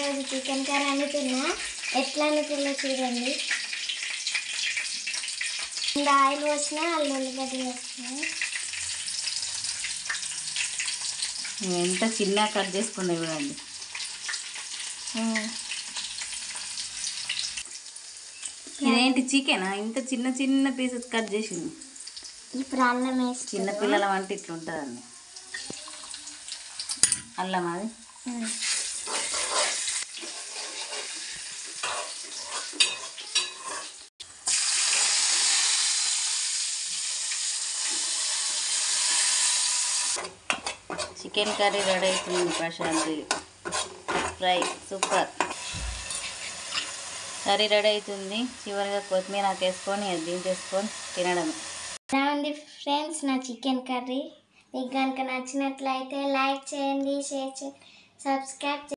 ఈరోజు chicken curry వండుతున్నా. ఎట్లా వండుతుందో చూడండి. ఆయిల్ పోసిన ఉల్లిగడ్డలు వేస్తున్నాను. ఎంత చిన్న కట్ చేసుకున్నా చూడండి. ఇదేంటి చికెనా? ఇంత చిన్న చిన్న పీసెస్ కట్ చేసింది. ఇప్పుడు అల్లం వేసి చిన్న పిల్లల వంట ఇట్లుంటుందండి. అల్లం అది చికెన్ కర్రీ రెడీ అవుతుంది. Prashant fry super curry ready అవుతుంది. చివరిగా కొత్తిమీర వేసుకొని దించేసుకొని తినడమే. ఎలా ఉంది ఫ్రెండ్స్ నా చికెన్ కర్రీ? మీకు కనుక నచ్చినట్లయితే లైక్ చేయండి, షేర్ చేయండి, సబ్స్క్రైబ్